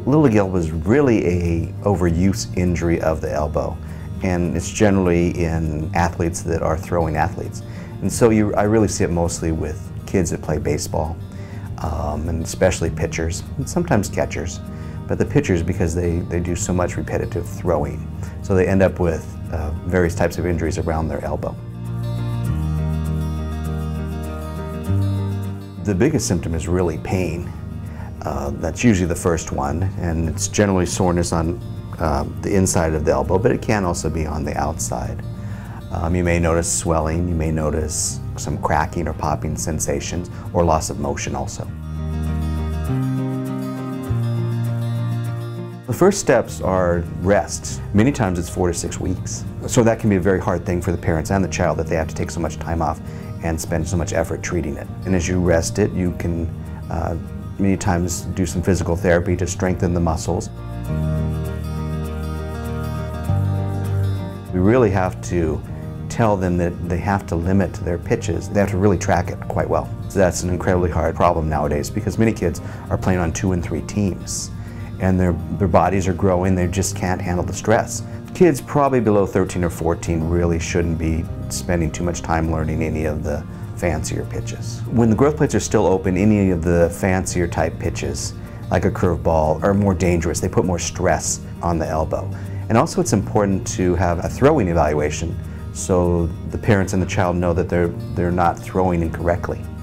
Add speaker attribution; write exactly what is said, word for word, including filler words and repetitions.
Speaker 1: Little league elbow is really a overuse injury of the elbow, and it's generally in athletes that are throwing athletes. And so you, I really see it mostly with kids that play baseball, um, and especially pitchers, and sometimes catchers. But the pitchers, because they, they do so much repetitive throwing, so they end up with uh, various types of injuries around their elbow. The biggest symptom is really pain. Uh, that's usually the first one, and it's generally soreness on uh, the inside of the elbow, but it can also be on the outside. Um, you may notice swelling, you may notice some cracking or popping sensations, or loss of motion also. The first steps are rest. Many times it's four to six weeks. So that can be a very hard thing for the parents and the child, that they have to take so much time off and spend so much effort treating it. And as you rest it, you can uh, many times do some physical therapy to strengthen the muscles. We really have to tell them that they have to limit their pitches. They have to really track it quite well. So that's an incredibly hard problem nowadays, because many kids are playing on two and three teams, and their, their bodies are growing, they just can't handle the stress. Kids probably below thirteen or fourteen really shouldn't be spending too much time learning any of the fancier pitches. When the growth plates are still open, any of the fancier type pitches, like a curveball, are more dangerous. They put more stress on the elbow. And also it's important to have a throwing evaluation, so the parents and the child know that they're, they're not throwing incorrectly.